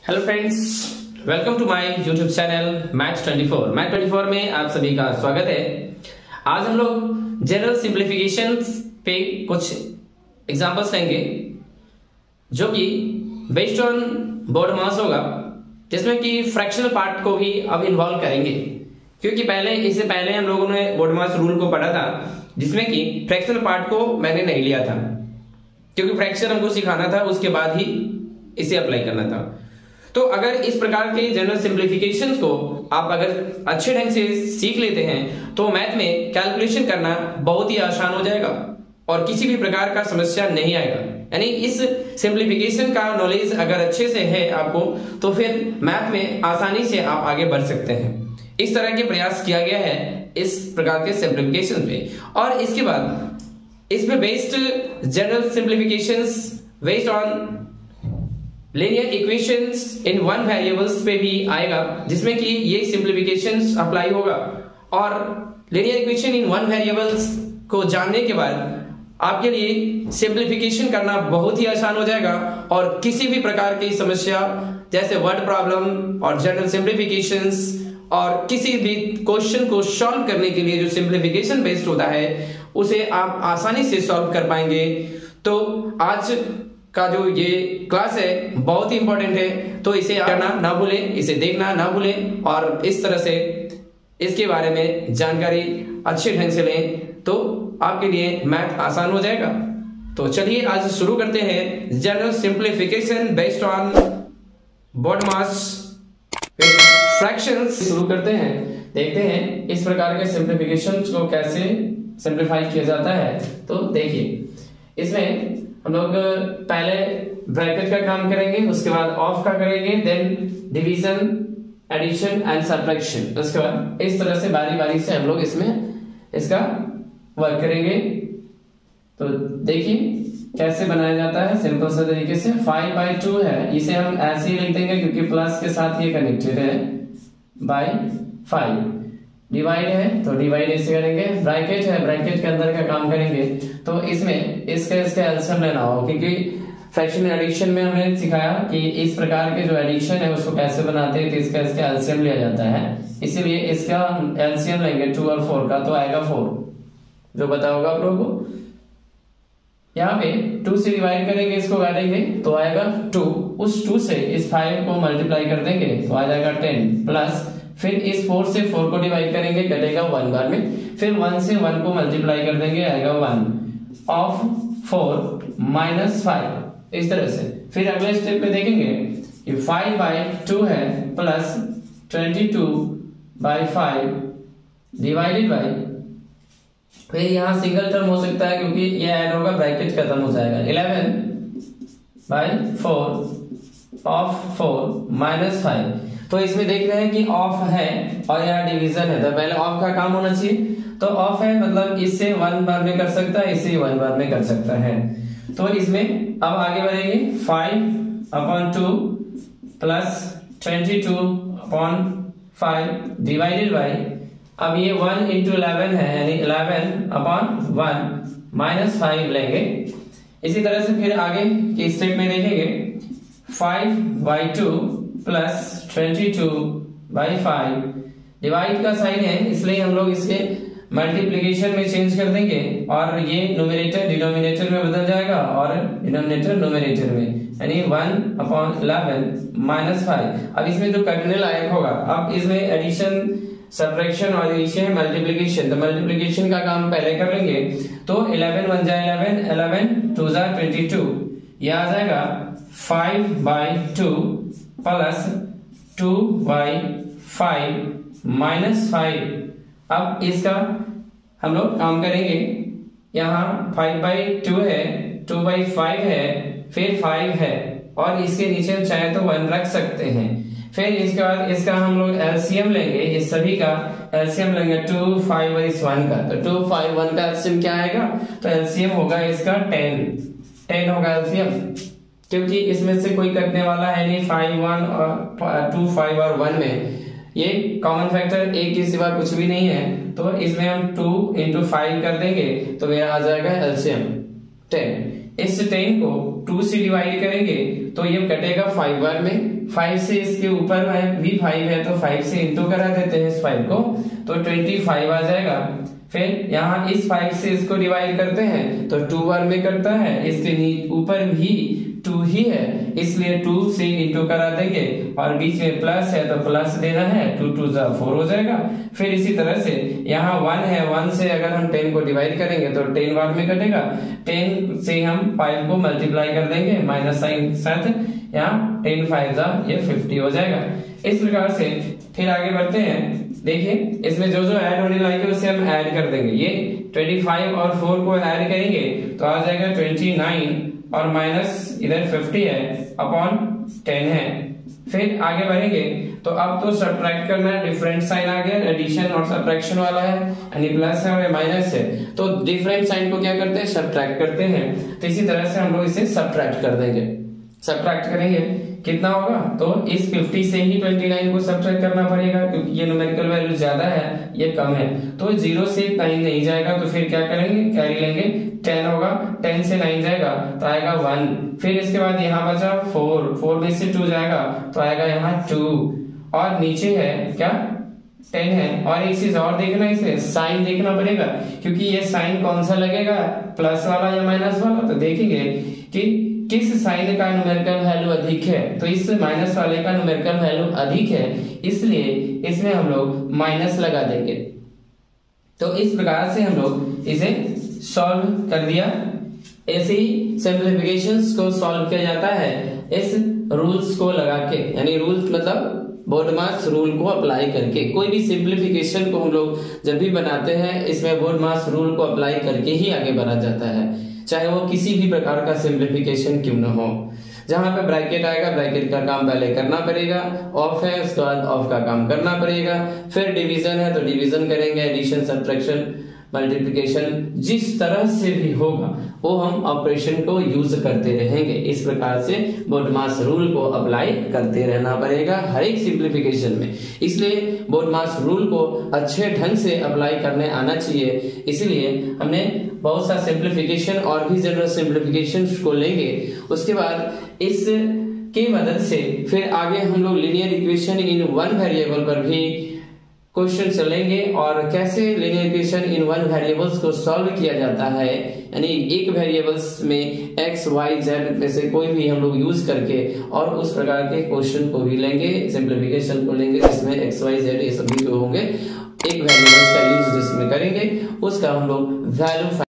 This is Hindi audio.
Hello friends, welcome to my YouTube channel मैथ24 में आप सभी का स्वागत है। आज हम लोग जनरल सिंप्लीफिकेशंस पे कुछ एग्जांपल्स लेंगे जो कि बेस्ड ऑन बोर्ड मास होगा, जिसमें कि फ्रैक्शनल पार्ट को भी अब इन्वॉल्व करेंगे, क्योंकि इससे पहले हम लोगों ने बोर्ड मास रूल को पढ़ा था, जिसमें कि फ्रैक्शनल पार्ट को मैंने नहीं लिया था, क्योंकि फ्रैक्शन हमको सिखाना था, उसके बाद ही इसे अप्लाई करना था। तो अगर इस प्रकार के जनरल सिंप्लीफिकेशंस को आप अगर अच्छे ढंग से सीख लेते हैं तो मैथ में कैलकुलेशन करना बहुत ही आसान हो जाएगा और किसी भी प्रकार का समस्या नहीं आएगा। यानी इस सिंप्लीफिकेशन का नॉलेज अगर अच्छे से है आपको, तो फिर मैथ में आसानी से आप आगे बढ़ सकते हैं। इस तरह के प्रयास किया गया है इस प्रकार के सिंप्लीफिकेशन पे। और इसके बाद इस पे based general simplifications based on linear equations in one variables पे भी आएगा, जिसमें कि ये सिंप्लीफिकेशंस अप्लाई होगा। और linear equation in one variables को जानने के बाद आपके लिए सिंप्लीफिकेशन करना बहुत ही आसान हो जाएगा और किसी भी प्रकार की समस्या जैसे वर्ड प्रॉब्लम और जनरल सिंप्लीफिकेशंस और किसी भी क्वेश्चन को सॉल्व करने के लिए जो सिंप्लीफिकेशन बेस्ड होता है उसे आप आसानी से सॉल्व कर पाएंगे। तो आज का जो ये क्लास है बहुत ही इंपॉर्टेंट है, तो इसे करना ना भूलें, इसे देखना ना भूलें और इस तरह से इसके बारे में जानकारी अच्छे ढंग से लें तो आपके लिए मैथ आसान हो जाएगा। तो चलिए आज शुरू करते हैं general simplification based on BODMAS fractions शुरू करते हैं। देखते हैं इस प्रकार के सिंप्लीफिकेशन को कैसे सिंप्लीफाई किया जाता है। तो देखिए, इसमें हम लोग पहले ब्रैकेट का काम करेंगे, उसके बाद ऑफ का करेंगे, then division, addition and subtraction. उसके बाद इस तरह से बारी बारी से हम लोग इसमें इसका वर्क करेंगे। तो देखिए कैसे बनाया जाता है सिंपल से तरीके से। 5/2 है, इसे हम ऐसे ही लिख देंगे क्योंकि प्लस के साथ ये कनेक्टेड है, बाय 5। डिवाइड है तो डिवाइड ऐसे करेंगे, ब्रैकेट है ब्रैकेट के अंदर का काम करेंगे। तो इसमें इसका एलसीएम लेना हो, क्योंकि फ्रैक्शन एडिशन में हमने सिखाया कि इस प्रकार के जो एडिशन है उसको कैसे बनाते हैं, तो इसका एलसीएम लिया जाता है। इसीलिए इसका एलसीएम लेंगे 2 और 4 का, तो आएगा 4, जो पता होगा आप लोगों को। यहाँ पे 2 से डिवाइड करेंगे, इसको काटेंगे तो आएगा 2। उस 2 से इस 5 को मल्टीप्लाई कर देंगे तो आ जाएगा 10, प्लस फिर इस 4 से 4 को डिवाइड करेंगे, कटेगा 1 बार में, फिर 1 से 1 को मल्टीप्लाई कर देंगे, आएगा 1 ऑफ 4 माइनस 5। इस तरह से फिर अगले स्टेप पे देखेंगे, ये 5/2 है प्लस 22/5 डिवाइडेड बाय, फिर यहाँ सिंगल टर्म हो सकता है क्योंकि ये ऐड होगा, ब्रैकेट खत्म हो जाएगा, 11/4 ऑफ 4 माइनस 5। तो इसमें देख रहे हैं कि ऑफ है और यहाँ डिवीजन है, तो पहले ऑफ का काम होना चाहिए। तो ऑफ है मतलब इससे 1 बार में कर सकता है, इससे 1 बार में कर सकता है। तो इसमें अब आगे बढ़ेंगे, 5/2 प्लस 22/5 डिवाइडेड बाय, अब ये 1 into 11 है, यानी 11/1 माइनस 5 लेंगे। इसी तरह से फिर आगे के स्टेप में देखेंगे, 5/2 प्लस 22/5 डिवाइड का साइन है, इसलिए हम लोग इसके मल्टीप्लिकेशन में चेंज कर देंगे और ये न्यूमरेटर डिनोमिनेटर में बदल जाएगा और डिनोमिनेटर न्यूमरेटर में, यानी 1/11 माइनस 5। अब इसमें जो कटने लायक होगा, अब इसमें एडिशन, सब्ट्रैक्शन और नीचे है मल्टीप्लिकेशन, तो मल्टीप्लिकेशन का काम पहले कर लेंगे। तो 11 1 जा 11, 11 2 जा 22, यह आ जाएगा 5/2 प्लस 2/5 माइनस 5। अब इसका हम लोग काम करेंगे, यहाँ 5/2 है, 2/5 है, फिर 5 है और इसके नीचे चाहे तो 1 रख सकते हैं। फिर इसके बाद इसका हम लोग एलसीएम लेंगे, इस सभी का एलसीएम लेंगे 2 5 और इस 1 का, तो 2 5 1 का एलसीएम क्या आएगा, तो एलसीएम होगा इसका 10 होगा एलसीएम, क्योंकि इसमें से कोई कटने वाला है नहीं, 5 1 और 2 5 और 1 में ये कॉमन फैक्टर एक के सिवा कुछ भी नहीं है, तो इसमें हम 2 into 5 कर देंगे तो मेरा आ जाएगा एलसीएम 10। इस 10 को 2 से डिवाइड करेंगे तो ये कटेगा 5 बार में। 5 से इसके ऊपर भी 5 है तो 5 से इंटू करा देते हैं इस 5 को, तो 25 आ जाएगा। फिर यहाँ इस 5 से इसको डिवाइड करते हैं तो 2 बार में करता है, इसके ऊपर भी 2 ही है इसलिए 2 से इंटू करा देंगे, और बीच में प्लस है तो प्लस देना है, 2 2 4 हो जाएगा। फिर इसी तरह से यहाँ 1 है, 1 से अगर हम 10 को डिवाइड करेंगे तो 10 बार में कटेगा। 10 से हम 5 को मल्टीप्लाई कर देंगे माइनस साइन साथ, यहाँ 10 5 ये 50 हो जाएगा। इस प्रकार से फिर आगे बढ़ते हैं। देखिए इसमें जो जो ऐड होने लायक है उसे हम ऐड कर देंगे। ये 25 और 4 को ऐड करेंगे तो आ जाएगा 29 और माइनस इधर 50 है अपॉन 10 है। फिर आगे बढ़ेंगे तो अब तो सब्ट्रैक्ट करना है, डिफरेंट साइन आ गया, एडिशन और सब्ट्रैक्शन वाला है, यानी प्लस है और माइनस है, तो डिफरेंट साइन को क्या करते हैं, सब्ट्रैक्ट करते हैं। तो इसी तरह से हम लोग इसे सब्ट्रैक्ट कर देंगे। सब्ट्रैक्ट करेंगे कितना होगा, तो इस 50 से ही 29 को सब्ट्रैक्ट करना पड़ेगा क्योंकि ये न्यूमेरिकल वैल्यू ज्यादा है ये कम है, तो 0 से 9 नहीं जाएगा तो फिर क्या करेंगे, कैरी लेंगे, 10 होगा, 10 से 9 जाएगा तो आएगा 1। फिर इसके बाद यहाँ बचा 4 में से 2 जाएगा तो आएगा यहाँ 2, और नीचे है क्या 10 है। और एक चीज और देखना, इसमें साइन देखना पड़ेगा क्योंकि ये साइन कौन सा लगेगा, प्लस वाला या माइनस वाला, तो देखेंगे कि किस साइन का न्यूमेरिकल वैल्यू अधिक है, तो इस माइनस वाले का न्यूमेरिकल वैल्यू अधिक है इसलिए इसमें हम लोग माइनस लगा देंगे। तो इस प्रकार से हम लोग इसे सॉल्व कर दिया। ऐसे ही सिंप्लीफिकेशंस को सॉल्व किया जाता है इस रूल्स को लगा के, यानी रूल्स मतलब बोर्डमास रूल को अप्लाई करके। कोई भी सिंप्लीफिकेशन को हम लोग जब भी बनाते हैं इसमें बोर्डमास रूल को अप्लाई करके ही आगे बढ़ा जाता है, चाहे वो किसी भी प्रकार का सिंप्लीफिकेशन क्यों ना हो। जहां पे ब्रैकेट आएगा ब्रैकेट का काम पहले करना पड़ेगा, ऑफ है उसके बाद ऑफ का काम करना पड़ेगा, फिर डिवीजन है तो डिवीजन करेंगे, एडिशन सब्ट्रैक्शन मल्टीप्लिकेशन जिस तरह से भी होगा वो हम ऑपरेशन को यूज करते रहेंगे। इस प्रकार से बोर्डमास रूल को अप्लाई करते रहना पड़ेगा हर एक सिंप्लीफिकेशन में, इसलिए बोर्डमास रूल को अच्छे ढंग से अप्लाई करने आना चाहिए। इसलिए हमने बहुत सा सिंप्लीफिकेशन और भी जनरल सिंप्लीफिकेशन को लेंगे, उसके बाद इस की मदद से फिर आगे हम लोग linear equation in one variable पर भी क्वेश्चन चलेंगे और कैसे linear equation in one variables को सॉल्व किया जाता है, यानी एक वेरिएबल्स में x y z में से कोई भी हम लोग यूज करके, और उस प्रकार के क्वेश्चन को भी लेंगे, सिंप्लीफिकेशन को लेंगे जिसमें x y z ये सभी जो होंगे एक वेरिएबल्स का यूज जिसमें करेंगे उसका हम लोग वैल्यू